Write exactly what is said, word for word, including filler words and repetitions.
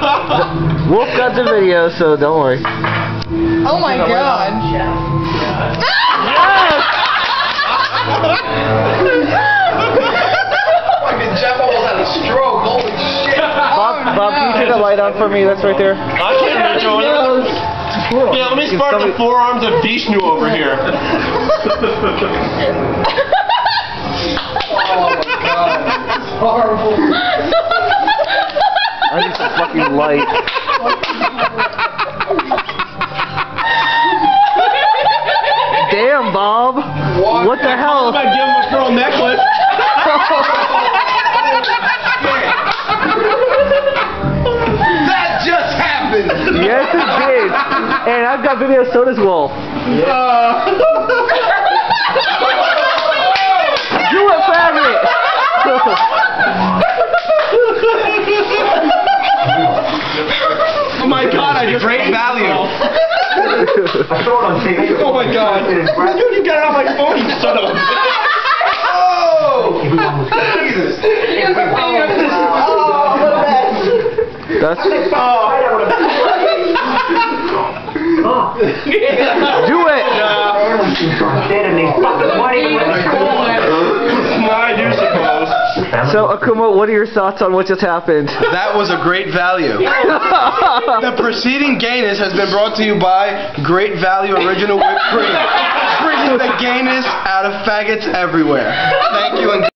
Wolf got the video, so don't worry. Oh my god. Fucking Jeff almost had a stroke. Holy shit. Bob, Bob, can you turn the light on for me? That's right there. I can't reach over there. Yeah, let me spark the forearms of Vishnu over here. Oh my god. Horrible. I need some fucking light. Damn, Bob. What, what the hell? I'm gonna give him a pearl necklace. That just happened. Yes, it did. And I've got video, so does Wolf. Yeah. Uh, Do it, faggot! Oh my god, I just great value. Oh my god. Dude, you got it on my phone, you son of a bitch. Oh! Jesus. That's... Oh. Do it! I do suppose. So, Akuma, what are your thoughts on what just happened? That was a great value. The preceding gayness has been brought to you by Great Value Original Whipped Cream. Bringing the gayness out of faggots everywhere. Thank you and